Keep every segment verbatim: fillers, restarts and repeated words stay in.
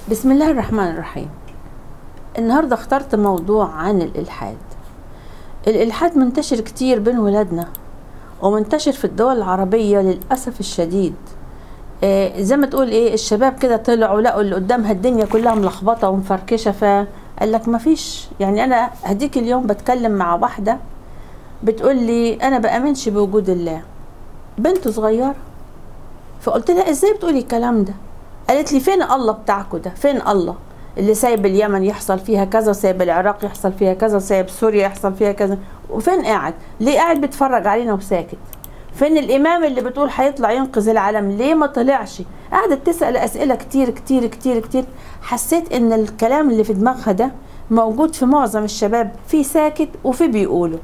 بسم الله الرحمن الرحيم. النهاردة اخترت موضوع عن الإلحاد. الإلحاد منتشر كتير بين ولادنا ومنتشر في الدول العربية للأسف الشديد. آه زي ما تقول ايه، الشباب كده طلعوا لقوا اللي قدامها الدنيا كلها ملخبطة ومفركشة، فقال لك مفيش. يعني أنا هديك اليوم بتكلم مع واحدة بتقول لي أنا بأمنش بوجود الله، بنت صغيرة. فقلت لها ازاي بتقولي الكلام ده؟ قالت لي فين الله بتاعكوا ده؟ فين الله اللي سايب اليمن يحصل فيها كذا، سايب العراق يحصل فيها كذا، سايب سوريا يحصل فيها كذا، وفين قاعد؟ ليه قاعد بيتفرج علينا وساكت؟ فين الامام اللي بتقول هيطلع ينقذ العالم؟ ليه ما طلعش؟ قعدت تسأل اسئله كتير كتير كتير كتير. حسيت ان الكلام اللي في دماغها ده موجود في معظم الشباب، في ساكت وفي بيقولوا.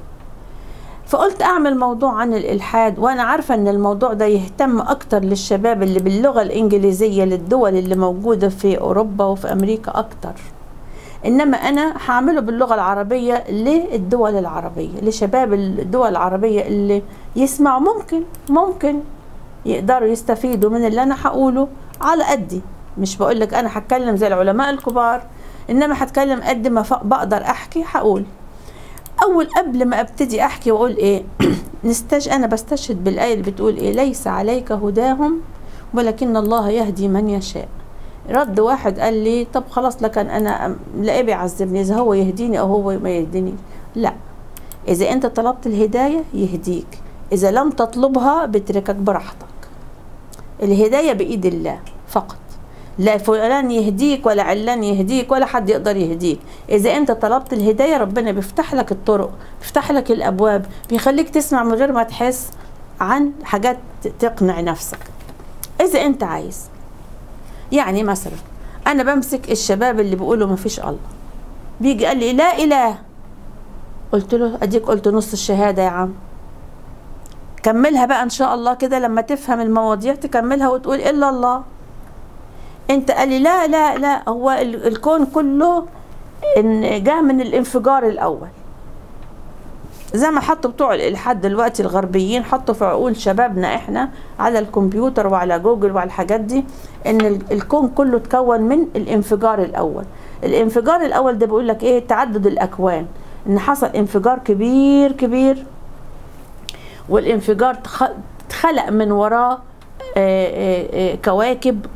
فقلت اعمل موضوع عن الالحاد، وانا عارفه ان الموضوع ده يهتم اكتر للشباب اللي باللغه الانجليزيه، للدول اللي موجوده في اوروبا وفي امريكا اكتر. انما انا هعمله باللغه العربيه للدول العربيه، لشباب الدول العربيه اللي يسمعوا ممكن ممكن يقدروا يستفيدوا من اللي انا هقوله على قدي. مش بقول لك انا هتكلم زي العلماء الكبار، انما هتكلم قد ما بقدر احكي هقول. اول قبل ما ابتدي احكي واقول ايه نستج انا بستشهد بالايه اللي بتقول ايه، ليس عليك هداهم ولكن الله يهدي من يشاء. رد واحد قال لي طب خلاص، لكن انا لا ايه بيعذبني اذا هو يهديني او هو ما يهديني؟ لا، اذا انت طلبت الهدايه يهديك، اذا لم تطلبها بتركك براحتك. الهدايه بايد الله فقط، لا فلان يهديك ولا علان يهديك ولا حد يقدر يهديك. اذا انت طلبت الهدايه ربنا بيفتح لك الطرق، بيفتح لك الابواب، بيخليك تسمع من غير ما تحس عن حاجات تقنع نفسك اذا انت عايز. يعني مثلا انا بمسك الشباب اللي بيقولوا ما فيش الله، بيجي قال لي لا اله، قلت له اديك قلت نص الشهاده يا عم، كملها بقى ان شاء الله كده لما تفهم المواضيع تكملها وتقول الا الله. انت قال لي لا لا لا، هو الكون كله جاء من الانفجار الاول، زي ما حطوا بتوع الالحاد دلوقتي الغربيين، حطوا في عقول شبابنا احنا على الكمبيوتر وعلى جوجل وعلى الحاجات دي ان الكون كله اتكون من الانفجار الاول. الانفجار الاول ده بيقول لك ايه؟ تعدد الاكوان، ان حصل انفجار كبير كبير، والانفجار اتخلق من وراه كواكب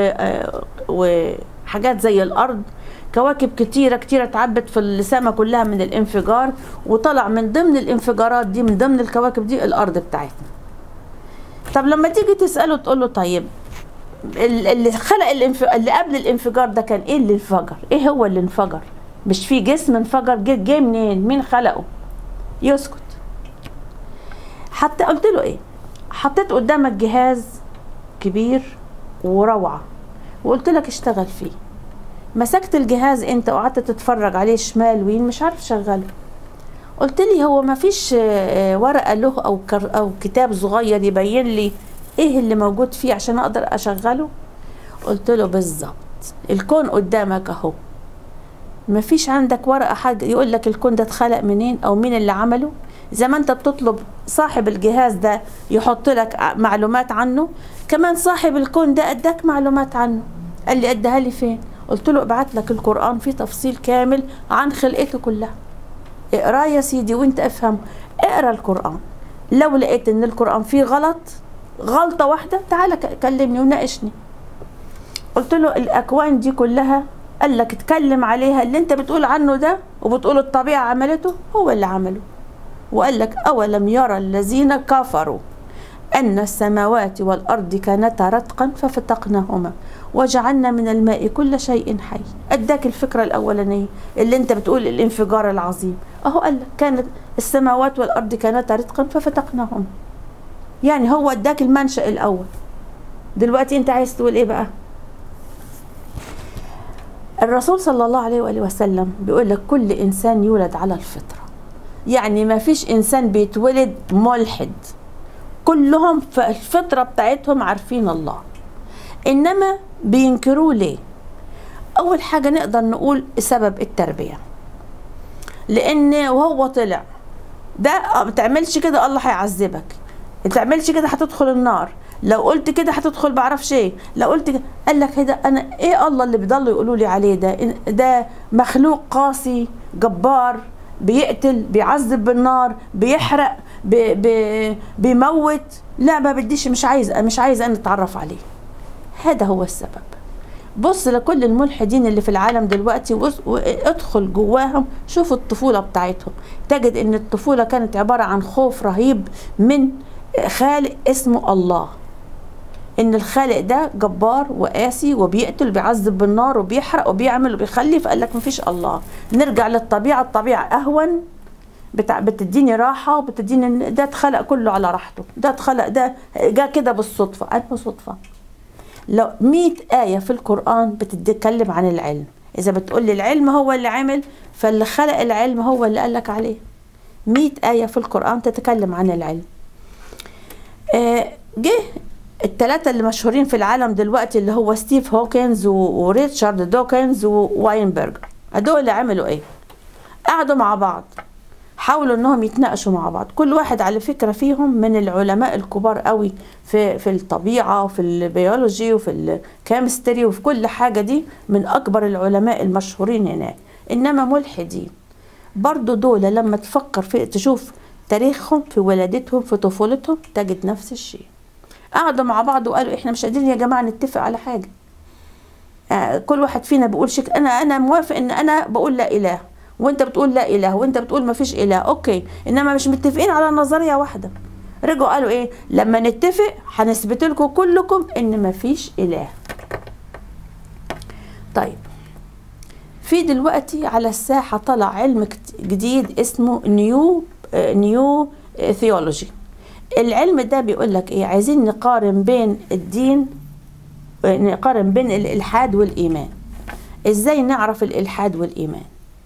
وحاجات زي الارض، كواكب كتيره كتيره اتعبت في السماء كلها من الانفجار، وطلع من ضمن الانفجارات دي، من ضمن الكواكب دي الارض بتاعتنا. طب لما تيجي تساله تقول له طيب اللي خلق الانفجار اللي قبل الانفجار ده كان ايه اللي انفجر؟ ايه هو اللي انفجر؟ مش في جسم انفجر، جه منين؟ مين خلقه؟ يسكت. حتى قلت له ايه؟ حطيت قدامك جهاز كبير وروعه وقلت لك اشتغل فيه. مسكت الجهاز انت وقعدت تتفرج عليه شمال وين، مش عارف شغله. قلت لي هو ما فيش ورقه له او او كتاب صغير يبين لي ايه اللي موجود فيه عشان اقدر اشغله؟ قلت له بالظبط، الكون قدامك اهو، ما فيش عندك ورقه حاجه يقول لك الكون ده اتخلق منين او مين اللي عمله؟ زي ما انت بتطلب صاحب الجهاز ده يحط لك معلومات عنه، كمان صاحب الكون ده اداك معلومات عنه. قال لي اداها لي فين؟ قلت له ابعت لك القرآن فيه تفصيل كامل عن خلقته كلها، اقراه يا سيدي وانت افهم. اقرا القرآن، لو لقيت ان القرآن فيه غلط غلطة واحدة تعالى كلمني وناقشني. قلت له الاكوان دي كلها قال لك اتكلم عليها، اللي انت بتقول عنه ده وبتقول الطبيعة عملته هو اللي عمله. وقال لك أولم يرى الذين كفروا أن السماوات والأرض كانتا رتقا ففتقناهما وجعلنا من الماء كل شيء حي. أداك الفكرة الأولانية اللي أنت بتقول الانفجار العظيم، أهو قال لك كانت السماوات والأرض كانتا رتقا ففتقناهما، يعني هو أداك المنشأ الأول. دلوقتي أنت عايز تقول إيه بقى؟ الرسول صلى الله عليه وآله وسلم بيقول لك كل إنسان يولد على الفطرة، يعني ما فيش انسان بيتولد ملحد، كلهم في الفطرة بتاعتهم عارفين الله، انما بينكروه ليه؟ اول حاجة نقدر نقول سبب التربية، لان وهو طلع ده ما تعملش كده الله هيعذبك، ما تعملش كده هتدخل النار، لو قلت كده هتدخل بعرفش ايه، لو قلت كده. قال لك هذا انا ايه الله اللي بيضلوا يقولوا لي عليه ده؟ ده مخلوق قاسي جبار، بيقتل، بيعذب بالنار، بيحرق، بي بي بيموت. لا ما بديش، مش عايز مش عايز انا اتعرف عليه. هذا هو السبب. بص لكل الملحدين اللي في العالم دلوقتي وادخل جواهم، شوف الطفولة بتاعتهم، تجد ان الطفولة كانت عبارة عن خوف رهيب من خالق اسمه الله، ان الخالق ده جبار وقاسي وبيقتل وبيعذب بالنار وبيحرق وبيعمل وبيخلي. فقال لك مفيش الله، نرجع للطبيعة، الطبيعة اهون، بتاع بتديني راحة وبتديني، ده اتخلق كله على راحته، ده اتخلق، ده جا كده بالصدفة. أنه صدفة؟ لو مئة آية في القرآن بتتكلم عن العلم، إذا بتقول لي العلم هو اللي عمل، فاللي خلق العلم هو اللي قال لك عليه. مئة آية في القرآن تتكلم عن العلم. آه جه الثلاثة اللي مشهورين في العالم دلوقتي اللي هو ستيف هوكنز وريتشارد دوكنز وواينبرجر، هدول اللي عملوا ايه؟ قعدوا مع بعض، حاولوا انهم يتناقشوا مع بعض. كل واحد على فكرة فيهم من العلماء الكبار قوي في في الطبيعة وفي البيولوجي وفي الكيمستري وفي كل حاجة، دي من اكبر العلماء المشهورين هناك. انما ملحدين برضو دول لما تفكر في تشوف تاريخهم في ولادتهم في طفولتهم تجد نفس الشيء. قعدوا مع بعض وقالوا احنا مش قادرين يا جماعة نتفق على حاجة. آه كل واحد فينا بيقول شك، انا انا موافق ان انا بقول لا اله، وانت بتقول لا اله، وانت بتقول ما فيش اله، اوكي، انما مش متفقين على نظريه واحده. رجعوا قالوا ايه؟ لما نتفق هنثبت لكم كلكم ان ما فيش اله. طيب في دلوقتي على الساحه طلع علم جديد اسمه نيو نيو ثيولوجي. العلم ده بيقول لك ايه؟ عايزين نقارن بين الدين، نقارن بين الالحاد والايمان. ازاي نعرف الالحاد والايمان؟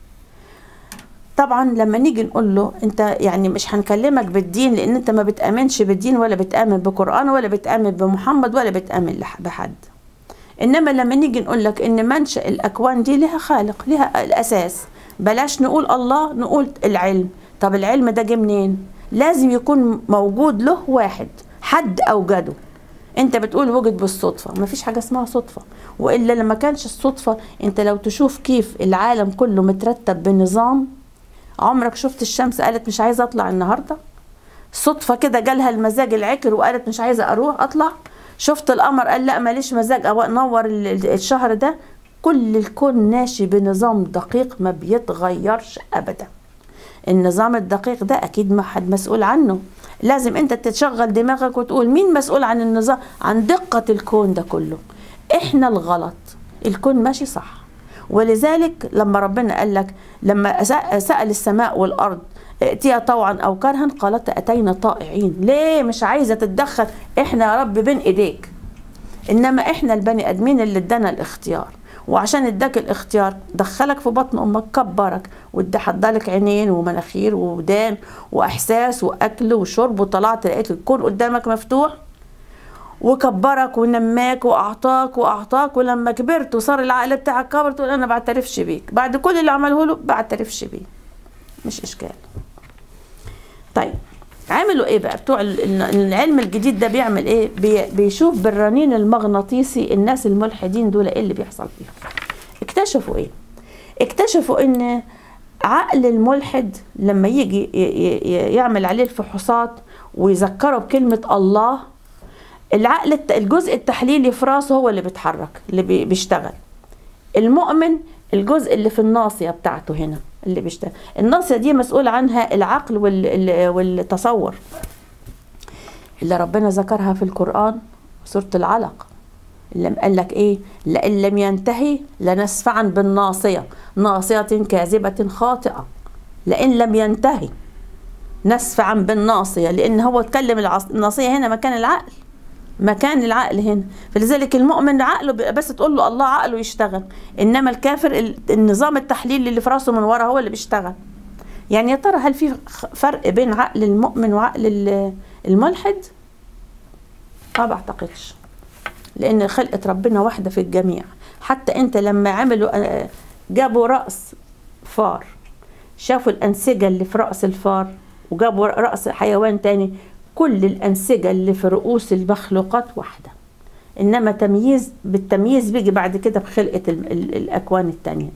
طبعا لما نيجي نقول له انت يعني مش هنكلمك بالدين لان انت ما بتآمنش بالدين ولا بتآمن بقرآن ولا بتآمن بمحمد ولا بتآمن بحد، انما لما نيجي نقول لك ان منشأ الاكوان دي لها خالق، لها الاساس، بلاش نقول الله، نقول العلم. طب العلم ده جه منين؟ لازم يكون موجود له واحد، حد اوجده. انت بتقول وجد بالصدفة، ما فيش حاجة اسمها صدفة، والا لما كانش الصدفة، انت لو تشوف كيف العالم كله مترتب بنظام. عمرك شفت الشمس قالت مش عايزه اطلع النهارده؟ صدفه كده جالها المزاج العكر وقالت مش عايزه اروح اطلع؟ شفت القمر قال لا ماليش مزاج انور الشهر ده؟ كل الكون ماشي بنظام دقيق ما بيتغيرش ابدا. النظام الدقيق ده اكيد ما حد مسؤول عنه، لازم انت تتشغل دماغك وتقول مين مسؤول عن النظام، عن دقه الكون ده كله. احنا الغلط، الكون ماشي صح. ولذلك لما ربنا قال لك، لما سأل السماء والأرض ائتيا طوعا أو كرها قالت أتينا طائعين. ليه مش عايزة تتدخل؟ احنا يا رب بين ايديك، انما احنا البني ادمين اللي ادانا الاختيار، وعشان اداك الاختيار دخلك في بطن امك، كبرك وادى حضالك عينين ومناخير وودان واحساس واكل وشرب، وطلعت لقيت الكون قدامك مفتوح وكبرك ونماك واعطاك واعطاك، ولما كبرت وصار العقل بتاعك كبر تقول انا بعترفش بيك، بعد كل اللي عمله له بعترفش بيه، مش اشكال. طيب عملوا ايه بقى بتوع العلم الجديد ده؟ بيعمل ايه؟ بي بيشوف بالرنين المغناطيسي الناس الملحدين دول ايه اللي بيحصل فيهم. اكتشفوا ايه؟ اكتشفوا ان عقل الملحد لما يجي يعمل عليه الفحوصات ويذكره بكلمة الله، العقل الجزء التحليلي في راسه هو اللي بيتحرك، اللي بيشتغل. المؤمن الجزء اللي في الناصية بتاعته هنا اللي بيشتغل. الناصية دي مسؤول عنها العقل والتصور اللي ربنا ذكرها في القرآن سورة العلق، اللي قال لك ايه؟ لئن لم ينتهي لنسفعا بالناصية ناصية كاذبة خاطئة. لئن لم ينتهي نسفعا بالناصية، لأن هو اتكلم الناصية هنا مكان العقل، مكان العقل هنا. فلذلك المؤمن عقله بس تقول له الله عقله يشتغل، انما الكافر النظام التحليلي اللي في راسه من ورا هو اللي بيشتغل. يعني يا ترى هل في فرق بين عقل المؤمن وعقل الملحد؟ ما بعتقدش، لان خلقة ربنا واحدة في الجميع. حتى انت لما عملوا جابوا رأس فار، شافوا الأنسجة اللي في رأس الفار، وجابوا رأس حيوان تاني، كل الأنسجة اللي في رؤوس المخلوقات واحدة، إنما تمييز بالتمييز بيجي بعد كده بخلقة ال ال الأكوان التانية،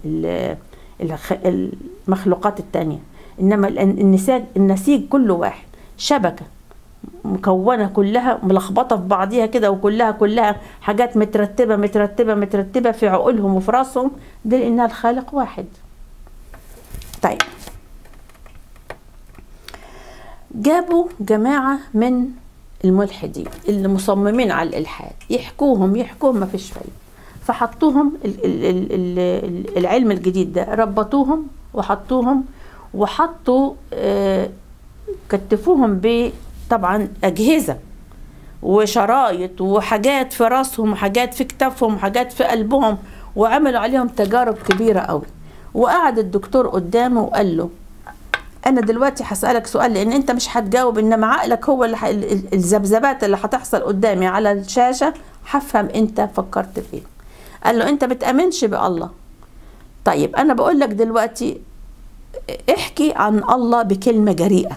المخلوقات التانية. إنما النسيج النسيج كله واحد، شبكة مكونة كلها ملخبطة في بعضيها كده، وكلها كلها حاجات مترتبة مترتبة مترتبة في عقولهم وفي راسهم، ده لأنها الخالق واحد. طيب جابوا جماعة من الملحدين اللي مصممين على الإلحاد، يحكوهم يحكوهم ما فيش فايدة، فحطوهم العلم الجديد ده، ربطوهم وحطوهم وحطوا آه كتفوهم بطبعا أجهزة وشرايط وحاجات في راسهم وحاجات في كتافهم وحاجات في قلبهم، وعملوا عليهم تجارب كبيرة قوي. وقعد الدكتور قدامه وقال له أنا دلوقتي هسألك سؤال، لأن أنت مش هتجاوب، إنما عقلك هو اللي ح... الذبذبات اللي هتحصل قدامي على الشاشة هفهم أنت فكرت فيه. قال له أنت بتأمنش بالله. طيب أنا بقول لك دلوقتي احكي عن الله بكلمة جريئة،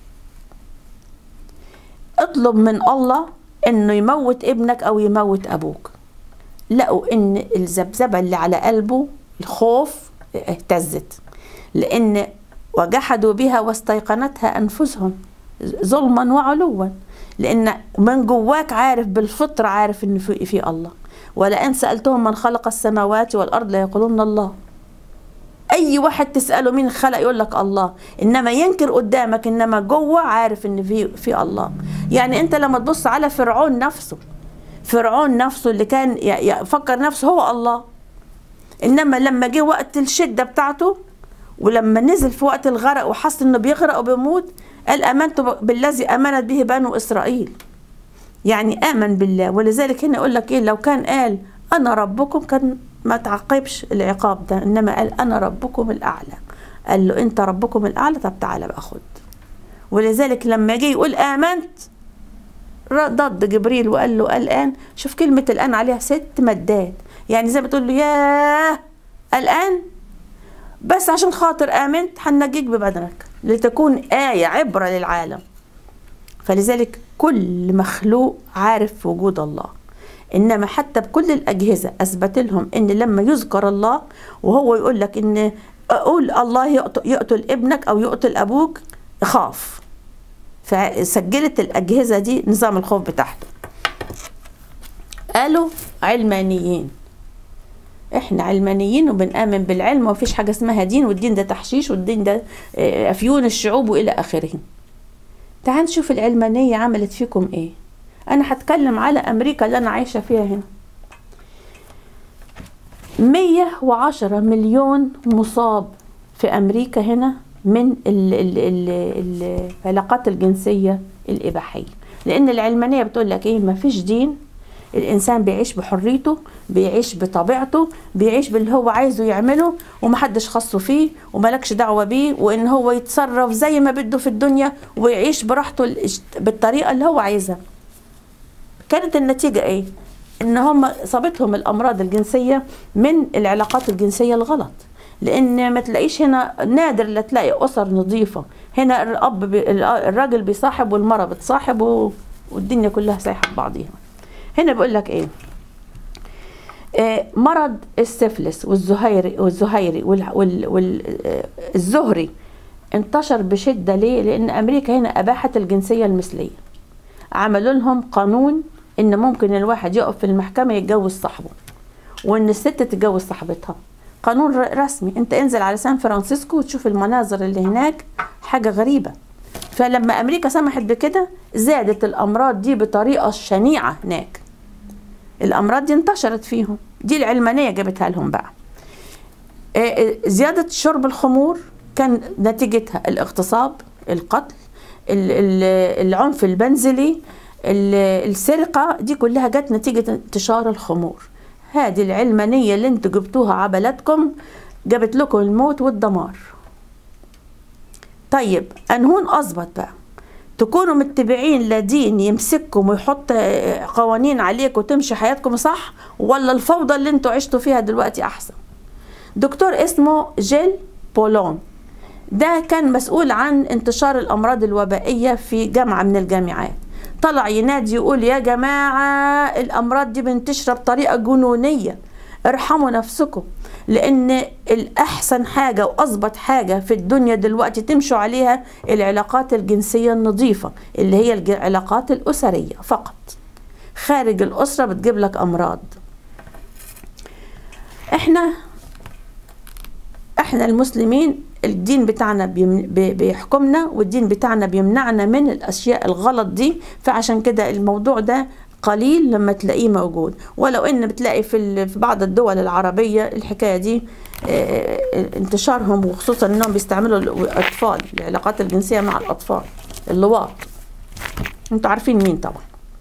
اطلب من الله إنه يموت ابنك أو يموت أبوك. لقوا إن الذبذبة اللي على قلبه الخوف اهتزت، لأن وجحدوا بها واستيقنتها أنفسهم ظلما وعلوا، لأن من جواك عارف بالفطرة، عارف إن في, في الله. ولئن سألتهم من خلق السماوات والأرض ليقولون الله. أي واحد تسأله مين خلق يقول لك الله، إنما ينكر قدامك، إنما جوه عارف إن في في الله. يعني أنت لما تبص على فرعون نفسه، فرعون نفسه اللي كان يفكر نفسه هو الله، إنما لما جه وقت الشدة بتاعته ولما نزل في وقت الغرق وحس انه بيغرق وبيموت، قال امنت بالذي امنت به بنو اسرائيل. يعني امن بالله. ولذلك هنا يقول لك ايه، لو كان قال انا ربكم كان ما تعاقبش العقاب ده، انما قال انا ربكم الاعلى. قال له انت ربكم الاعلى، طب تعالى بقى خد. ولذلك لما جه يقول امنت ضد جبريل وقال له الان، شوف كلمه الان عليها ست مدات، يعني زي ما تقول له ياه الان بس عشان خاطر آمنت هنجيك ببدنك لتكون آية عبرة للعالم. فلذلك كل مخلوق عارف وجود الله، إنما حتى بكل الأجهزة أثبت لهم إن لما يذكر الله وهو يقول لك إن أقول الله يقتل ابنك أو يقتل أبوك خاف، فسجلت الأجهزة دي نظام الخوف بتاعته. قالوا علمانيين، احنا علمانيين وبنآمن بالعلم ومفيش حاجة اسمها دين، والدين ده تحشيش والدين ده أفيون الشعوب وإلى آخره. تعال نشوف العلمانية عملت فيكم ايه. أنا هتكلم على أمريكا اللي أنا عايشة فيها هنا. مية وعشرة مليون مصاب في أمريكا هنا من ال ال ال العلاقات الجنسية الإباحية، لأن العلمانية بتقول لك ايه، مفيش دين، الإنسان بيعيش بحريته، بيعيش بطبيعته، بيعيش باللي هو عايزه يعمله، ومحدش خاصه فيه وملكش دعوة بيه، وإن هو يتصرف زي ما بده في الدنيا ويعيش براحته بالطريقة اللي هو عايزها. كانت النتيجة إيه؟ إن هم صابتهم الأمراض الجنسية من العلاقات الجنسية الغلط، لأن ما تلاقيش هنا، نادر لا تلاقي أسر نظيفة. هنا الأب بي الراجل بيصاحب والمرأة بتصاحب والدنيا كلها سايحة ببعضيها. هنا بقول لك ايه، آه مرض السفلس والزهيري والزهيري والزهري انتشر بشدة. ليه؟ لأن أمريكا هنا أباحت الجنسية المثلية، عملوا لهم قانون إن ممكن الواحد يقف في المحكمة يتجوز صاحبه، وإن الست تتجوز صاحبتها. قانون رسمي. أنت انزل على سان فرانسيسكو وتشوف المناظر اللي هناك، حاجة غريبة. فلما أمريكا سمحت بكده زادت الأمراض دي بطريقة شنيعة هناك. الأمراض دي انتشرت فيهم، دي العلمانية جابتها لهم بقى. زيادة شرب الخمور كان نتيجتها الاغتصاب، القتل، العنف المنزلي، السرقة، دي كلها جت نتيجة انتشار الخمور. هذه العلمانية اللي انتوا جبتوها عبلتكم جابت لكم الموت والدمار. طيب أنهون أظبط بقى، تكونوا متبعين لدين يمسككم ويحط قوانين عليكم وتمشي حياتكم صح، ولا الفوضى اللي انتوا عشتوا فيها دلوقتي أحسن؟ دكتور اسمه جيل بولون ده كان مسؤول عن انتشار الأمراض الوبائية في جامعة من الجامعات. طلع ينادي يقول يا جماعة الأمراض دي بنتشر بطريقة جنونية، ارحموا نفسكم، لأن الأحسن حاجة وأظبط حاجة في الدنيا دلوقتي تمشوا عليها العلاقات الجنسية النظيفة، اللي هي العلاقات الأسرية فقط. خارج الأسرة بتجيب لك أمراض. احنا احنا المسلمين الدين بتاعنا بيحكمنا، والدين بتاعنا بيمنعنا من الأشياء الغلط دي، فعشان كده الموضوع ده قليل لما تلاقيه موجود. ولو ان بتلاقي في في بعض الدول العربية الحكاية دي انتشارهم، وخصوصا انهم بيستعملوا الاطفال، العلاقات الجنسية مع الاطفال، اللواط. انتوا عارفين مين طبعا.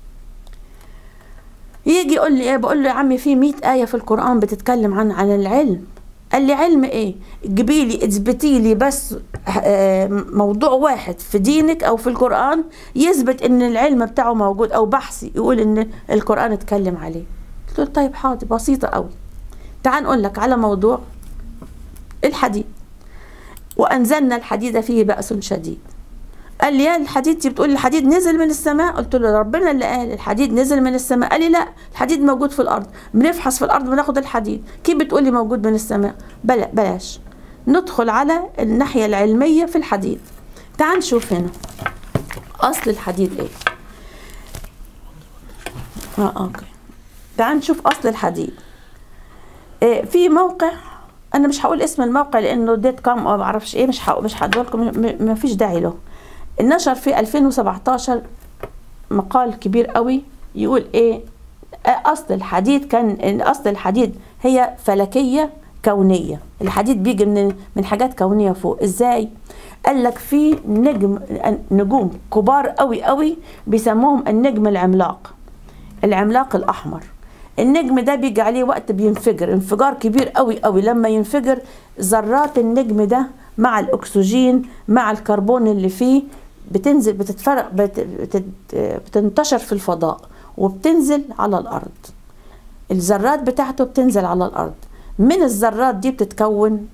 يجي يقول لي ايه، بقول له يا عمي في مئة آية في القرآن بتتكلم عن عن العلم. قال لي علم ايه؟ جيبي لي اثبتي لي بس موضوع واحد في دينك او في القرآن يثبت ان العلم بتاعه موجود، او بحثي يقول ان القرآن اتكلم عليه. قلت له طيب حاضر، بسيطة قوي. تعال نقول لك على موضوع الحديد. وانزلنا الحديد فيه بأس شديد. قال لي يا الحديد دي بتقول الحديد نزل من السماء؟ قلت له ربنا اللي قال الحديد نزل من السماء. قال لي لا، الحديد موجود في الارض، بنفحص في الارض بناخد الحديد، كيف بتقولي موجود من السماء؟ بلا بلاش ندخل على الناحيه العلميه في الحديد. تعال نشوف هنا اصل الحديد ايه. اه اوكي تعال نشوف اصل الحديد. إيه في موقع، انا مش هقول اسم الموقع لانه ديت كام او ما اعرفش ايه، مش هقول مش هديه لكم، ما فيش داعي له. نشر في ألفين وسبعتاشر مقال كبير قوي يقول ايه اصل الحديد. كان اصل الحديد هي فلكيه كونيه، الحديد بيجي من من حاجات كونيه فوق. ازاي؟ قال لك في نجم نجوم كبار قوي قوي بيسموهم النجم العملاق، العملاق الاحمر. النجم ده بيجي عليه وقت بينفجر انفجار كبير قوي قوي. لما ينفجر ذرات النجم ده مع الاكسجين مع الكربون اللي فيه بتنزل بتتفرق بت بتنتشر في الفضاء وبتنزل على الارض. الذرات بتاعته بتنزل على الارض. من الذرات دي بتتكون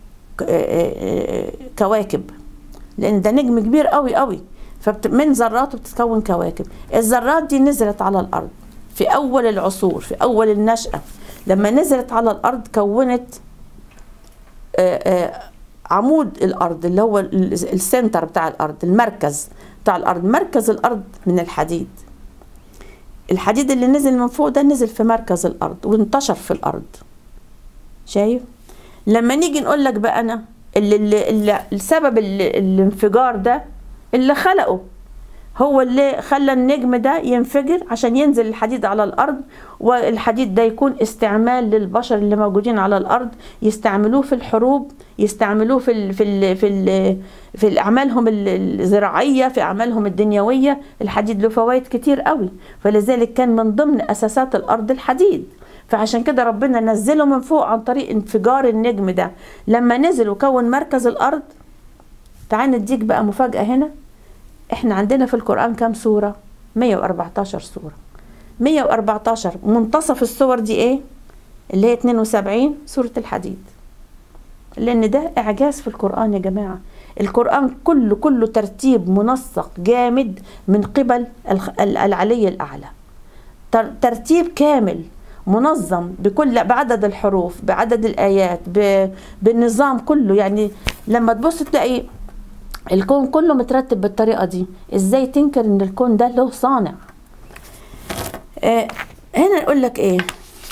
كواكب، لان ده نجم كبير قوي قوي، فمن ذراته بتتكون كواكب. الذرات دي نزلت على الارض في اول العصور، في اول النشأة. لما نزلت على الارض كونت عمود الارض اللي هو السنتر بتاع الارض، المركز بتاع الارض. مركز الارض من الحديد. الحديد اللي نزل من فوق ده نزل في مركز الارض وانتشر في الارض. شايف؟ لما نيجي نقول لك بقى انا اللي, اللي, اللي السبب اللي الانفجار ده اللي خلقه، هو اللي خلى النجم ده ينفجر عشان ينزل الحديد على الارض. والحديد ده يكون استعمال للبشر اللي موجودين على الارض، يستعملوه في الحروب، يستعملوه في ال في ال في ال في اعمالهم الزراعيه، في اعمالهم الدنيويه. الحديد له فوائد كتير قوي، فلذلك كان من ضمن اساسات الارض الحديد. فعشان كده ربنا نزله من فوق عن طريق انفجار النجم ده. لما نزل وكون مركز الارض. تعال نديك بقى مفاجاه هنا. احنا عندنا في القرآن كام سورة؟ مية وأربعتاشر سورة. مية وأربعتاشر منتصف السور دي ايه؟ اللي هي اتنين وسبعين سورة الحديد. لان ده اعجاز في القرآن يا جماعة. القرآن كله كله ترتيب منسق جامد من قبل العلي الأعلى. ترتيب كامل منظم بكل بعدد الحروف، بعدد الآيات، بالنظام كله. يعني لما تبص تلاقي الكون كله مترتب بالطريقة دي. ازاي تنكر ان الكون ده له صانع؟ آه هنا نقول لك ايه،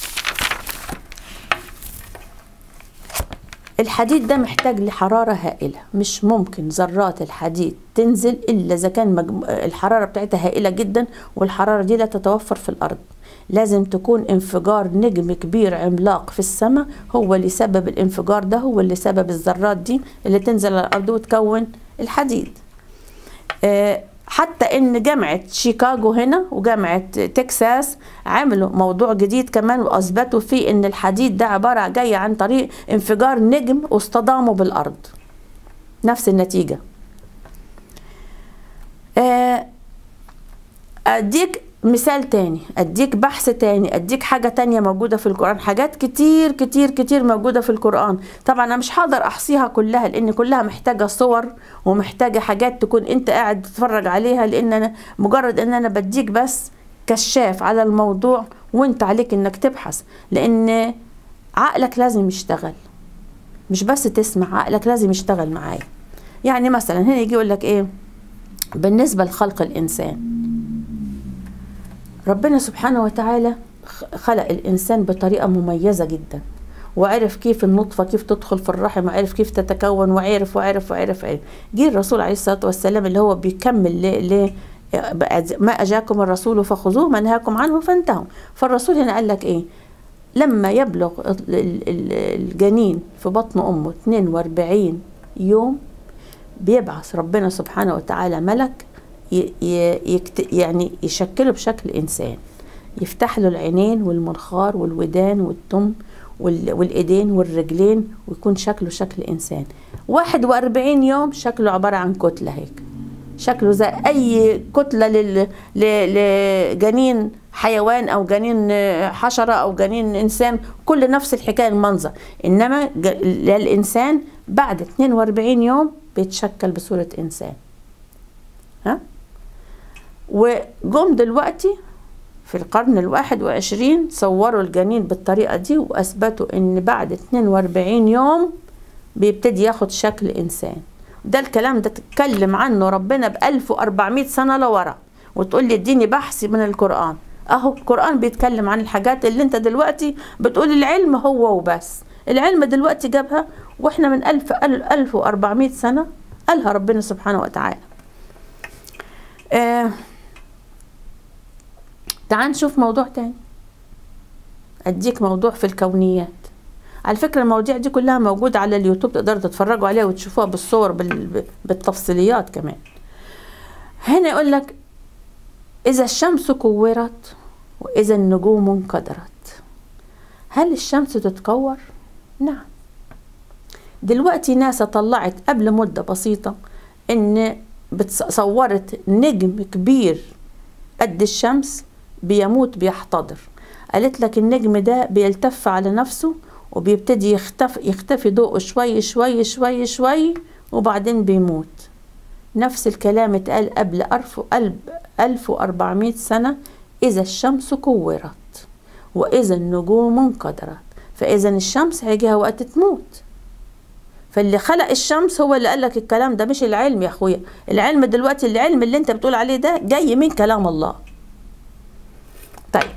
الحديد ده محتاج لحرارة هائلة. مش ممكن ذرات الحديد تنزل الا اذا كان مجمو... الحرارة بتاعتها هائلة جدا، والحرارة دي لا تتوفر في الارض. لازم تكون انفجار نجم كبير عملاق في السماء هو اللي سبب الانفجار ده، هو اللي سبب الذرات دي اللي تنزل على الارض وتكون الحديد. أه حتى ان جامعة شيكاغو هنا وجامعة تكساس عملوا موضوع جديد كمان واثبتوا فيه ان الحديد ده عبارة جاية عن طريق انفجار نجم واصطدامه بالارض. نفس النتيجة. أه اديك مثال تاني، اديك بحث تاني، اديك حاجة تانية موجودة في القرآن، حاجات كتير كتير كتير موجودة في القرآن. طبعا انا مش هقدر احصيها كلها لان كلها محتاجة صور ومحتاجة حاجات تكون انت قاعد تتفرج عليها، لان انا مجرد ان انا بديك بس كشاف على الموضوع وانت عليك انك تبحث، لان عقلك لازم يشتغل، مش بس تسمع، عقلك لازم يشتغل معايا. يعني مثلا هنا يجي يقول لك ايه بالنسبة لخلق الانسان، ربنا سبحانه وتعالى خلق الإنسان بطريقة مميزة جدا، وعرف كيف النطفة كيف تدخل في الرحم، وعرف كيف تتكون، وعرف وعرف وعرف وعرف. جه الرسول عليه الصلاة والسلام اللي هو بيكمل ل ما أجاكم الرسول فخذوه ما نهاكم عنه فانتهوا. فالرسول هنا قال لك إيه؟ لما يبلغ الجنين في بطن أمه اثنين وأربعين يوم بيبعث ربنا سبحانه وتعالى ملك يعني يشكله بشكل إنسان، يفتح له العينين والمنخار والودان والتم والإيدين والرجلين، ويكون شكله شكل إنسان. واحد وأربعين يوم شكله عبارة عن كتلة هيك، شكله زي أي كتلة لجنين حيوان أو جنين حشرة أو جنين إنسان، كل نفس الحكاية المنظر. إنما للإنسان بعد اثنين وأربعين يوم بيتشكل بصورة إنسان. ها؟ وجم دلوقتي في القرن الواحد وعشرين صوروا الجنين بالطريقة دي، وأثبتوا إن بعد اثنين وأربعين يوم بيبتدي ياخد شكل إنسان. ده الكلام ده تتكلم عنه ربنا بألف وأربعمائة سنة لورا، وتقول لي اديني بحث من القرآن. أهو القرآن بيتكلم عن الحاجات اللي انت دلوقتي بتقول العلم هو وبس. العلم دلوقتي جابها، واحنا من ألف ألف وأربعمائة سنة قالها ربنا سبحانه وتعالى. آه تعال نشوف موضوع تاني، اديك موضوع في الكونيات. على فكرة المواضيع دي كلها موجودة على اليوتيوب، تقدروا تتفرجوا عليها وتشوفوها بالصور بالتفصيليات كمان. هنا يقول لك إذا الشمس كورت وإذا النجوم انكدرت. هل الشمس تتكور؟ نعم. دلوقتي ناسا طلعت قبل مدة بسيطة إن صورت نجم كبير قد الشمس بيموت بيحتضر. قالت لك النجم ده بيلتف على نفسه وبيبتدي يختفي يختفي ضوءه شوي شوي شوي شوي وبعدين بيموت. نفس الكلام اتقال قبل ألف وأربعمائة سنة، إذا الشمس كورت وإذا النجوم انكدرت. فإذا الشمس هيجيها وقت تموت. فاللي خلق الشمس هو اللي قال لك الكلام ده، مش العلم يا اخويا. العلم دلوقتي، العلم اللي انت بتقول عليه ده جاي من كلام الله. طيب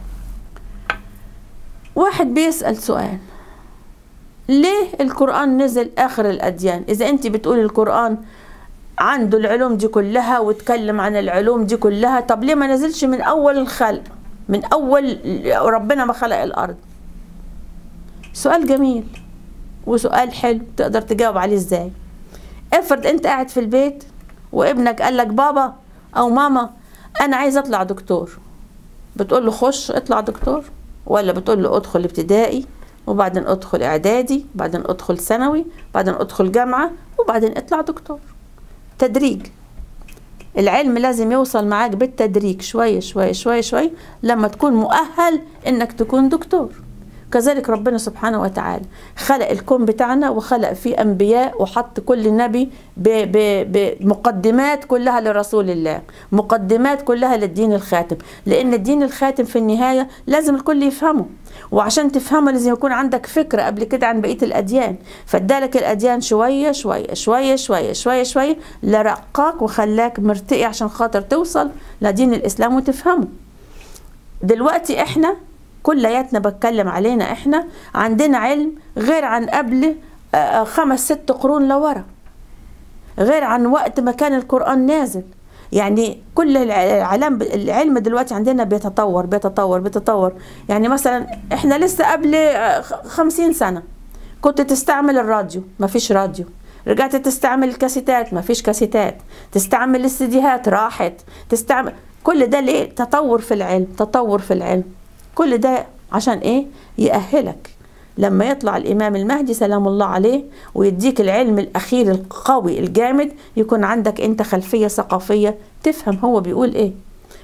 واحد بيسأل سؤال، ليه القرآن نزل آخر الأديان؟ إذا أنت بتقول القرآن عنده العلوم دي كلها واتكلم عن العلوم دي كلها، طب ليه ما نزلش من أول الخلق، من أول ربنا ما خلق الأرض؟ سؤال جميل وسؤال حلو، تقدر تجاوب عليه ازاي؟ افرض انت قاعد في البيت وابنك قال لك بابا او ماما انا عايز اطلع دكتور، بتقول له خش اطلع دكتور، ولا بتقول له ادخل ابتدائي وبعدين ادخل اعدادي وبعدين ادخل ثانوي وبعدين ادخل جامعة وبعدين اطلع دكتور؟ تدريج. العلم لازم يوصل معاك بالتدريج، شوية شوية شوية شوية لما تكون مؤهل انك تكون دكتور. كذلك ربنا سبحانه وتعالى خلق الكون بتاعنا وخلق فيه أنبياء، وحط كل نبي بمقدمات كلها لرسول الله، مقدمات كلها للدين الخاتم، لأن الدين الخاتم في النهاية لازم الكل يفهمه، وعشان تفهمه لازم يكون عندك فكرة قبل كده عن بقية الأديان. فادالك الأديان شوية شوية شوية شوية شوية شوية لرقاك وخلاك مرتقي عشان خاطر توصل لدين الإسلام وتفهمه. دلوقتي احنا كلياتنا بتكلم علينا، احنا عندنا علم غير عن قبل خمس ست قرون لورا، غير عن وقت ما كان القرآن نازل. يعني كل العلم العلم دلوقتي عندنا بيتطور بيتطور بيتطور. يعني مثلا احنا لسه قبل خمسين سنة كنت تستعمل الراديو، ما فيش راديو. رجعت تستعمل الكاسيتات، ما فيش كاسيتات. تستعمل السيديهات، راحت. تستعمل كل ده ليه؟ تطور في العلم، تطور في العلم. كل ده عشان ايه؟ يأهلك لما يطلع الإمام المهدي سلام الله عليه ويديك العلم الأخير القوي الجامد، يكون عندك انت خلفية ثقافية تفهم هو بيقول ايه.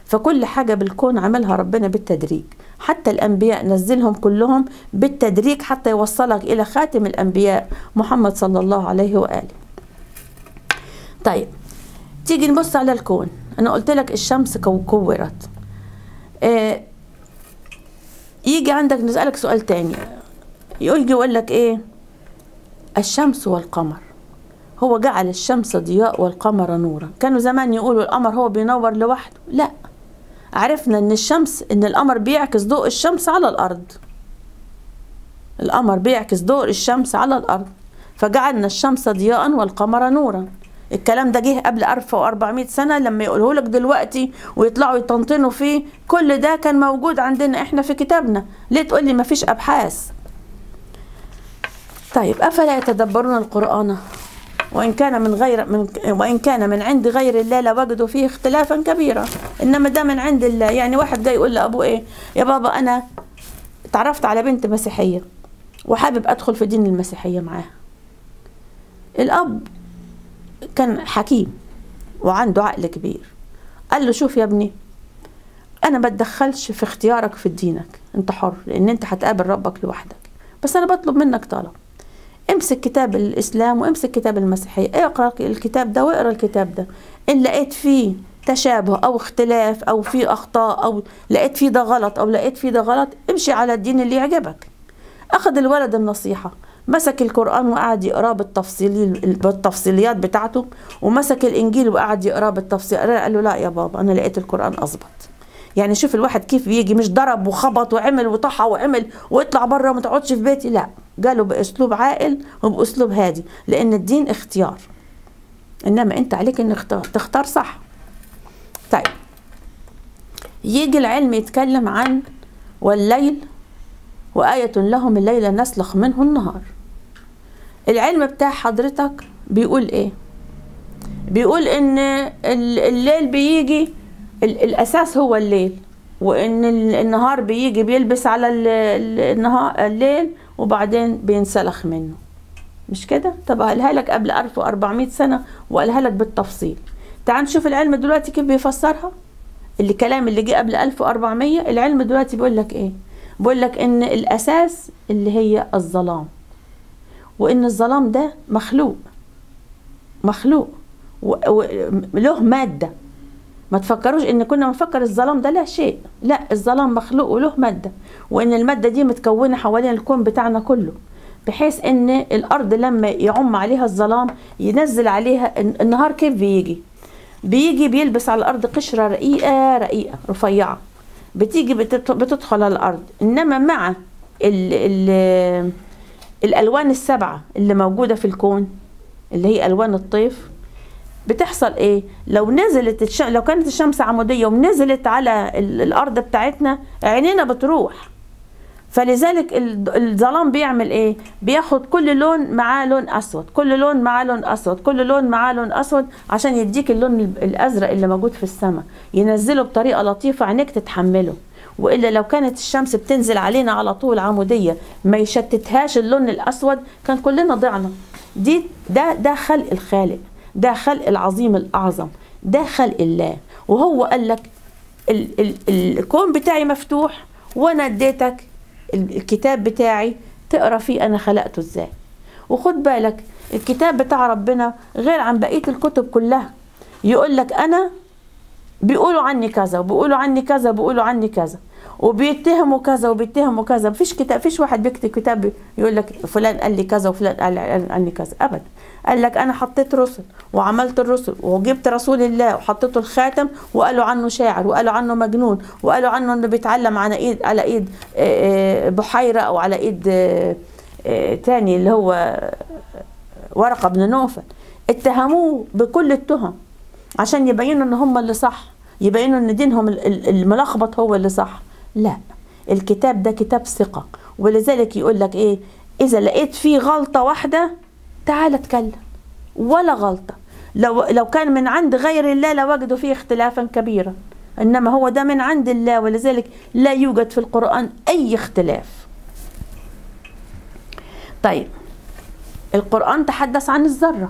فكل حاجة بالكون عملها ربنا بالتدريج، حتى الأنبياء نزلهم كلهم بالتدريج حتى يوصلك إلى خاتم الأنبياء محمد صلى الله عليه وآله. طيب تيجي نبص على الكون. أنا قلت لك الشمس كورت. آه يجي عندك نسألك سؤال تاني، يقول يقول لك إيه؟ الشمس والقمر، هو جعل الشمس ضياء والقمر نورا. كانوا زمان يقولوا القمر هو بينور لوحده، لا، عرفنا ان الشمس ان القمر بيعكس ضوء الشمس على الارض. القمر بيعكس ضوء الشمس على الارض، فجعلنا الشمس ضياء والقمر نورا. الكلام ده جه قبل ألف وأربعمائة سنة، لما يقوله لك دلوقتي ويطلعوا يطنطنوا فيه، كل ده كان موجود عندنا احنا في كتابنا. ليه تقول لي ما فيش ابحاث؟ طيب افلا يتدبرون القرآن وإن كان من غير من وإن كان من عند غير الله لوجدوا فيه اختلافا كبيرا. إنما ده من عند الله. يعني واحد جاي يقول لأبوه إيه؟ يا بابا أنا اتعرفت على بنت مسيحية وحابب أدخل في دين المسيحية معاها. الأب كان حكيم وعنده عقل كبير، قال له شوف يا ابني، أنا ما بتدخلش في اختيارك في دينك، أنت حر، لأن أنت هتقابل ربك لوحدك، بس أنا بطلب منك طلب. امسك كتاب الإسلام وامسك كتاب المسيحية، اقرأ الكتاب ده واقرأ الكتاب ده. إن لقيت فيه تشابه أو اختلاف أو فيه أخطاء أو لقيت فيه ده غلط أو لقيت فيه ده غلط، امشي على الدين اللي يعجبك. أخذ الولد النصيحة، مسك القرآن وقعد يقراه بالتفصيليات بتاعته، ومسك الإنجيل وقعد يقراه بالتفصيل. قال له لا يا بابا، أنا لقيت القرآن أظبط. يعني شوف الواحد كيف بيجي، مش ضرب وخبط وعمل وطحى وعمل واطلع بره وما تقعدش في بيتي، لا، قالوا باسلوب عاقل وباسلوب هادي، لان الدين اختيار، انما انت عليك ان اختار تختار صح. طيب يجي العلم يتكلم عن والليل وآية لهم الليل نسلخ منه النهار. العلم بتاع حضرتك بيقول ايه؟ بيقول ان الليل بيجي، الاساس هو الليل، وان النهار بيجي بيلبس على النهار الليل وبعدين بينسلخ منه، مش كده؟ طب قالها لك قبل ألف وأربعمائة سنة وقالها لك بالتفصيل. تعال نشوف العلم دلوقتي كيف بيفسرها. اللي كلام اللي جه قبل ألف وأربعمائة، العلم دلوقتي بيقول لك ايه؟ بيقول لك ان الاساس اللي هي الظلام، وان الظلام ده مخلوق مخلوق وله مادة. ما تفكروش ان كنا بنفكر الظلام ده لا شيء، لا، الظلام مخلوق وله مادة، وان المادة دي متكونة حوالين الكون بتاعنا كله، بحيث ان الارض لما يعم عليها الظلام ينزل عليها النهار. كيف بيجي؟ بيجي بيلبس على الارض قشرة رقيقة رقيقة رفيعة، بتيجي بتدخل على الارض. انما مع ال ال الالوان السبعة اللي موجودة في الكون، اللي هي الوان الطيف، بتحصل ايه؟ لو نزلت الشمس، لو كانت الشمس عمودية ونزلت على الارض بتاعتنا، عينينا بتروح. فلذلك الظلام بيعمل ايه؟ بياخد كل لون معاه لون اسود، كل لون معاه لون اسود، كل لون معاه لون اسود، عشان يديك اللون الازرق اللي موجود في السماء، ينزله بطريقة لطيفة عينيك تتحمله. والا لو كانت الشمس بتنزل علينا على طول عمودية ما يشتتهاش اللون الاسود، كان كلنا ضعنا. دي ده ده خلق الخالق، ده خلق العظيم الأعظم، ده خلق الله. وهو قال لك ال ال الكون بتاعي مفتوح، وانا اديتك الكتاب بتاعي تقرا فيه انا خلقته ازاي. وخد بالك الكتاب بتاع ربنا غير عن بقية الكتب كلها. يقول لك انا بيقولوا عني كذا وبيقولوا عني كذا وبيقولوا عني كذا وبيتهموا كذا وبيتهموا كذا. مفيش كتاب، مفيش واحد بيكتب كتاب يقول لك فلان قال لي كذا وفلان قال عني كذا، ابدا. قال لك انا حطيت رسل وعملت الرسل وجبت رسول الله وحطيته الخاتم، وقالوا عنه شاعر وقالوا عنه مجنون وقالوا عنه انه بيتعلم على ايد على ايد بحيرة او على ايد تاني اللي هو ورقة بن نوفل. اتهموه بكل التهم عشان يبينوا ان هم اللي صح، يبينوا ان دينهم الملخبط هو اللي صح. لا، الكتاب ده كتاب ثقة، ولذلك يقول لك ايه؟ اذا لقيت فيه غلطة واحدة تعال اتكلم، ولا غلطة. لو لو كان من عند غير الله لوجدوا فيه اختلافا كبيرا، انما هو ده من عند الله، ولذلك لا يوجد في القرآن اي اختلاف. طيب القرآن تحدث عن الذرة،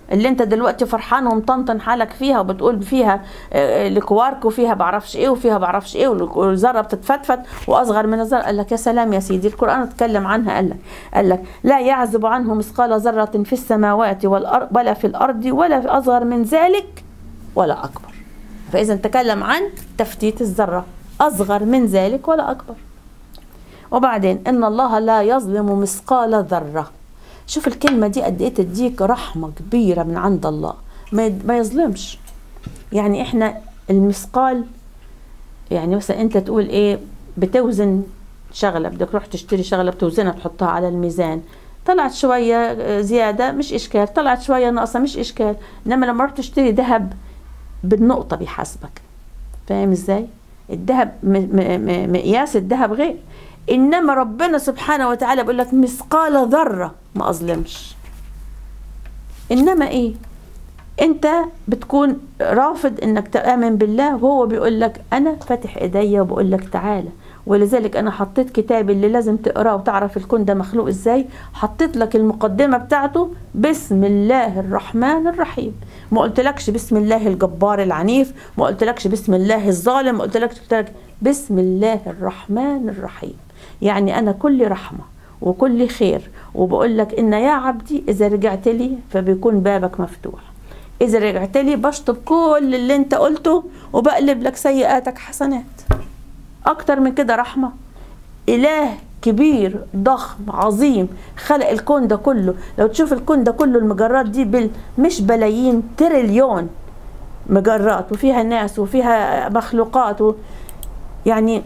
اللي انت دلوقتي فرحان ومطنطن حالك فيها وبتقول فيها الكوارك وفيها بعرفش ايه وفيها بعرفش ايه والذره بتتفتفت واصغر من الذره. قال لك يا سلام يا سيدي، القران اتكلم عنها. قال لك قال لك لا يعزب عنه مثقال ذره في السماوات والارض ولا في الارض ولا في اصغر من ذلك ولا اكبر. فاذا تكلم عن تفتيت الذره، اصغر من ذلك ولا اكبر. وبعدين ان الله لا يظلم مثقال ذره. شوف الكلمة دي قد ايه تديك رحمة كبيرة من عند الله. ما يظلمش. يعني احنا المثقال، يعني مثلا انت تقول ايه، بتوزن شغلة، بدك تروح تشتري شغلة بتوزنها تحطها على الميزان، طلعت شوية زيادة مش اشكال، طلعت شوية ناقصة مش اشكال. انما لما رحت تشتري ذهب بالنقطة بيحاسبك. فاهم ازاي؟ الذهب مقياس الذهب غير. انما ربنا سبحانه وتعالى بيقول لك مثقال ذره ما اظلمش. انما ايه، انت بتكون رافض انك تؤمن بالله، وهو بيقول لك انا فاتح ايديا وبقول لك تعالى. ولذلك انا حطيت كتابي اللي لازم تقراه وتعرف الكون ده مخلوق ازاي، حطيت لك المقدمه بتاعته بسم الله الرحمن الرحيم. ما قلتلكش بسم الله الجبار العنيف، ما قلتلكش بسم الله الظالم، ما قلتلكش بسم الله الرحمن الرحيم. يعني أنا كل رحمة وكل خير، وبقول لك إن يا عبدي إذا رجعت لي فبيكون بابك مفتوح. إذا رجعت لي بشطب كل اللي أنت قلته وبقلب لك سيئاتك حسنات. أكتر من كده رحمة؟ إله كبير ضخم عظيم خلق الكون ده كله. لو تشوف الكون ده كله، المجرات دي بال مش بلايين، تريليون مجرات، وفيها ناس وفيها مخلوقات و... يعني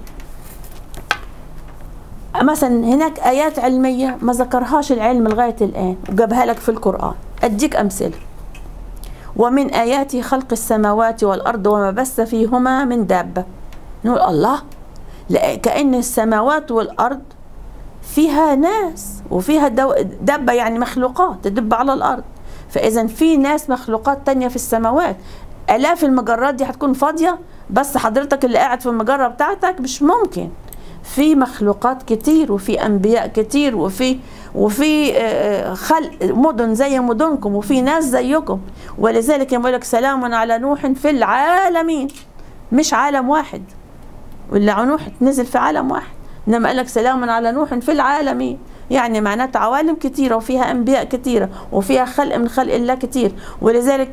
مثلا هناك آيات علمية ما ذكرهاش العلم لغاية الآن وجابها لك في القرآن. أديك أمثلة. ومن آياته خلق السماوات والأرض وما بث فيهما من دابة. نقول الله، لا كأن السماوات والأرض فيها ناس وفيها دابة، يعني مخلوقات تدب على الأرض. فإذا في ناس مخلوقات تانية في السماوات. آلاف المجرات دي هتكون فاضية بس حضرتك اللي قاعد في المجرة بتاعتك؟ مش ممكن. في مخلوقات كتير وفي انبياء كتير وفي وفي خلق مدن زي مدنكم وفي ناس زيكم. ولذلك يقول لك سلام على نوح في العالمين، مش عالم واحد، ولا نوح نزل في عالم واحد، انما قال لك سلام على نوح في العالمين، يعني معناته عوالم كتيره وفيها انبياء كتيره وفيها خلق من خلق الله كتير. ولذلك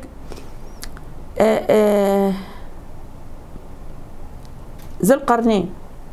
ذو القرنين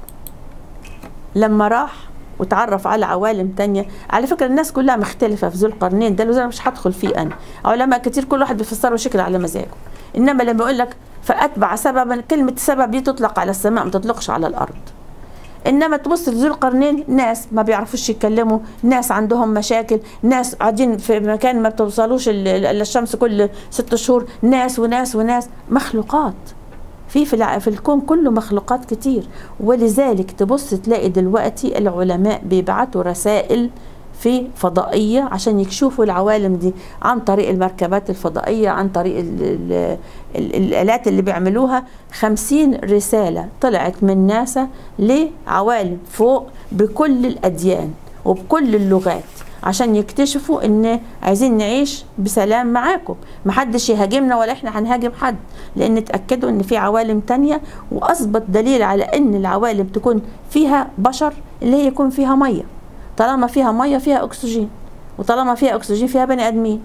لما راح وتعرف على عوالم تانية، على فكرة الناس كلها مختلفة في ذو القرنين ده، اللي مش هدخل فيه أنا، علماء كتير كل واحد بيفسره شكل على مزاجه. إنما لما يقول لك فأتبع سببا، كلمة سبب دي تطلق على السماء ما تطلقش على الأرض. إنما تبص لذو القرنين ناس ما بيعرفوش يتكلموا، ناس عندهم مشاكل، ناس قاعدين في مكان ما بتوصلوش إلا الشمس كل ست شهور، ناس وناس وناس، مخلوقات في في في الكون كله مخلوقات كتير. ولذلك تبص تلاقي دلوقتي العلماء بيبعتوا رسائل في فضائية عشان يكشفوا العوالم دي عن طريق المركبات الفضائية، عن طريق ال ال ال الآلات اللي بيعملوها. خمسين رسالة طلعت من ناسا لعوالم فوق بكل الأديان وبكل اللغات عشان يكتشفوا ان عايزين نعيش بسلام معاكم، محدش يهاجمنا ولا احنا هنهاجم حد، لان اتأكدوا ان في عوالم تانية. واثبت دليل على ان العوالم تكون فيها بشر اللي هي يكون فيها مية. طالما فيها مية فيها اكسجين، وطالما فيها اكسجين فيها بني ادمين.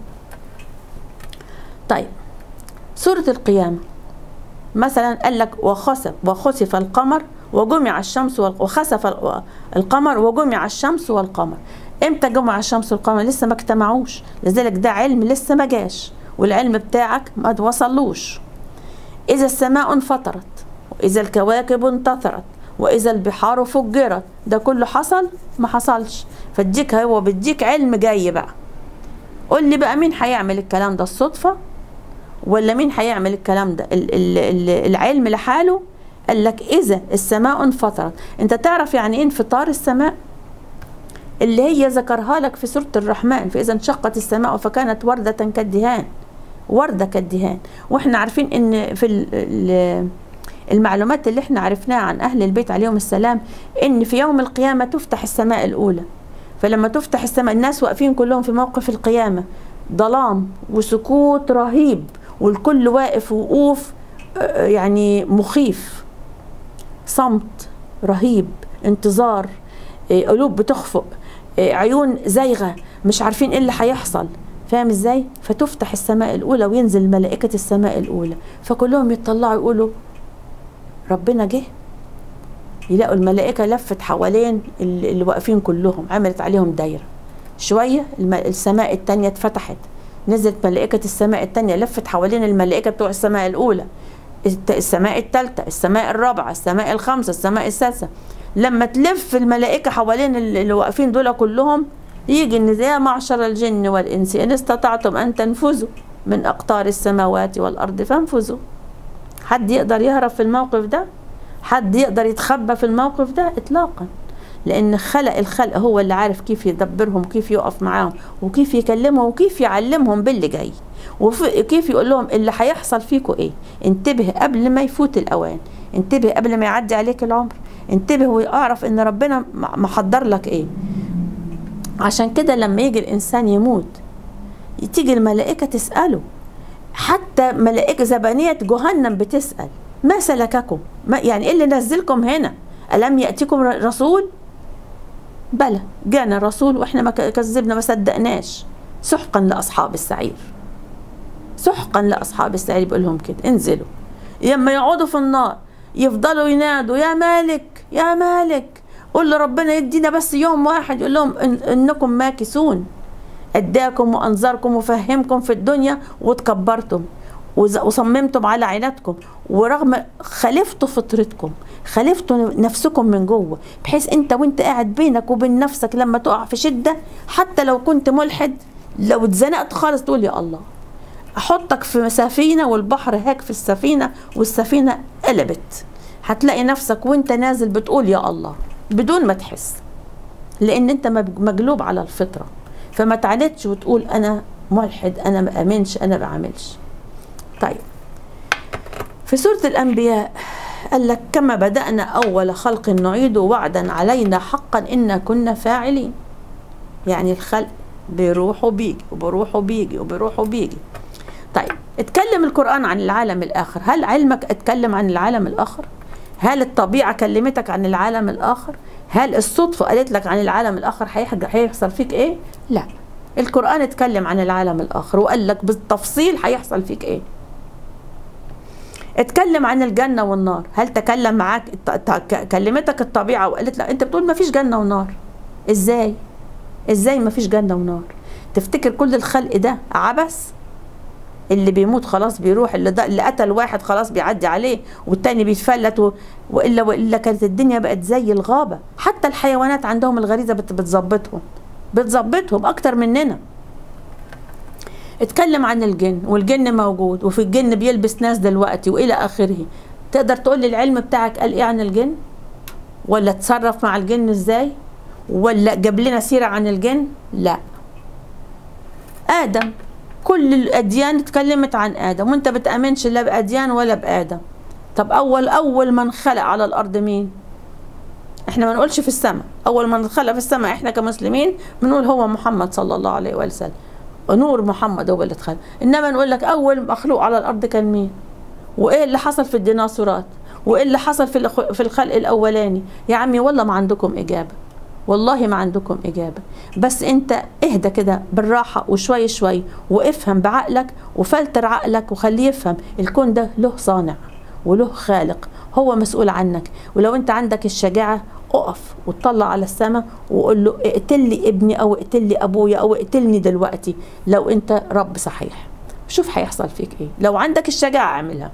طيب سورة القيامة مثلا قال لك وخسف وخسف القمر وجمع الشمس وخسف القمر وجمع الشمس والقمر. امتى جمع الشمس والقمر؟ لسه ما اجتمعوش، لذلك ده علم لسه ما جاش، والعلم بتاعك ما توصلوش. اذا السماء انفطرت واذا الكواكب انتثرت واذا البحار فجرت، ده كله حصل؟ ما حصلش. فاديك هو بديك علم جاي بقى. قول لي بقى مين هيعمل الكلام ده؟ الصدفة ولا مين هيعمل الكلام ده؟ ال ال ال العلم لحاله. قال لك اذا السماء انفطرت. انت تعرف يعني ايه انفطار السماء؟ اللي هي ذكرها لك في سورة الرحمن، فإذا انشقت السماء فكانت وردة كالدهان، وردة كالدهان. واحنا عارفين ان في المعلومات اللي احنا عرفناها عن أهل البيت عليهم السلام ان في يوم القيامة تفتح السماء الأولى. فلما تفتح السماء الناس واقفين كلهم في موقف القيامة، ظلام وسكوت رهيب، والكل واقف وقوف يعني مخيف، صمت رهيب، انتظار، قلوب بتخفق، عيون زايغه، مش عارفين ايه اللي هيحصل. فاهم ازاي؟ فتفتح السماء الاولى وينزل ملائكه السماء الاولى، فكلهم يطلعوا يقولوا ربنا جه. يلاقوا الملائكه لفت حوالين اللي واقفين كلهم، عملت عليهم دايره. شويه السماء الثانيه اتفتحت، نزلت ملائكه السماء الثانيه لفت حوالين الملائكه بتوع السماء الاولى، السماء الثالثه، السماء الرابعه، السماء الخامسه، السماء السادسه. لما تلف الملائكه حوالين اللي واقفين دول كلهم، يجي ان يا معشر الجن والانس ان استطعتم ان تنفذوا من اقطار السماوات والارض فانفذوا. حد يقدر يهرب في الموقف ده؟ حد يقدر يتخبى في الموقف ده؟ اطلاقا. لان خلق الخلق هو اللي عارف كيف يدبرهم، كيف يقف معاهم، وكيف يكلمهم، وكيف يعلمهم باللي جاي، وكيف يقول لهم اللي هيحصل فيكم ايه. انتبه قبل ما يفوت الاوان، انتبه قبل ما يعدي عليك العمر، انتبه واعرف ان ربنا محضر لك ايه. عشان كده لما يجي الانسان يموت تيجي الملائكه تساله، حتى ملائكه زبانيه جهنم بتسال ما سلككم، ما يعني ايه اللي نزلكم هنا؟ الم ياتيكم رسول؟ بلى جانا رسول واحنا ما كذبنا ما صدقناش. سحقا لاصحاب السعير، سحقا لاصحاب السعير. بيقول لهم كده انزلوا. لما يقعدوا في النار يفضلوا ينادوا يا مالك يا مالك، قول لربنا يدينا بس يوم واحد. يقول لهم إن انكم ماكثون، اداكم وانذركم وفهمكم في الدنيا وتكبرتم وصممتم على عنادكم، ورغم خالفتوا فطرتكم، خالفتوا نفسكم من جوه، بحيث انت وانت قاعد بينك وبين نفسك لما تقع في شده، حتى لو كنت ملحد، لو اتزنقت خالص تقول يا الله احطك في سفينه والبحر هاك في السفينه والسفينه قلبت، هتلاقي نفسك وانت نازل بتقول يا الله بدون ما تحس، لان انت مجلوب على الفطره. فما تعاندش وتقول انا ملحد، انا ما امنش، انا ما بعملش. طيب في سوره الانبياء قال لك كما بدأنا اول خلق نعيد وعدا علينا حقا انا كنا فاعلين. يعني الخلق بيروح وبيجي وبيروح وبيجي وبيروح وبيجي. طيب اتكلم القرآن عن العالم الآخر، هل علمك اتكلم عن العالم الآخر؟ هل الطبيعة كلمتك عن العالم الآخر؟ هل الصدفة قالت لك عن العالم الآخر هيحصل فيك ايه؟ لا، القرآن اتكلم عن العالم الآخر وقال لك بالتفصيل هيحصل فيك ايه. اتكلم عن الجنة والنار، هل تكلم معاك كلمتك الطبيعة وقالت لك انت بتقول ما فيش جنة ونار؟ ازاي؟ ازاي ما فيش جنة ونار؟ تفتكر كل الخلق ده عبث؟ اللي بيموت خلاص بيروح، اللي, ده اللي قتل واحد خلاص بيعدي عليه والتاني بيتفلت و... وإلا وإلا كانت الدنيا بقت زي الغابة. حتى الحيوانات عندهم الغريزة بتظبطهم بتظبطهم أكتر مننا. اتكلم عن الجن، والجن موجود وفي الجن بيلبس ناس دلوقتي وإلى آخره. تقدر تقول لي العلم بتاعك قال إيه عن الجن؟ ولا تصرف مع الجن إزاي؟ ولا جاب لنا سيرة عن الجن؟ لا. آدم، كل الأديان اتكلمت عن آدم، وانت بتأمنش لا بأديان ولا بآدم. طب أول أول من خلق على الأرض مين؟ احنا ما نقولش في السماء، أول من خلق في السماء احنا كمسلمين بنقول هو محمد صلى الله عليه وسلم، ونور محمد هو اللي اتخلق. إنما نقول لك أول مخلوق على الأرض كان مين؟ وإيه اللي حصل في الديناصورات؟ وإيه اللي حصل في في الخلق الأولاني؟ يا عمي والله ما عندكم إجابة، والله ما عندكم إجابة. بس أنت اهدى كده بالراحة وشوي شوي وافهم بعقلك وفلتر عقلك وخليه يفهم الكون ده له صانع وله خالق، هو مسؤول عنك. ولو أنت عندك الشجاعة اقف وتطلع على السماء وقول له اقتل لي ابني أو اقتل لي أبويا أو اقتلني دلوقتي لو أنت رب صحيح. شوف هيحصل فيك إيه لو عندك الشجاعة، اعملها.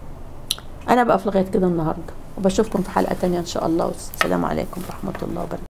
أنا بقف لغاية كده النهاردة، وبشوفكم في حلقة تانية إن شاء الله، والسلام عليكم ورحمة الله وبركاته.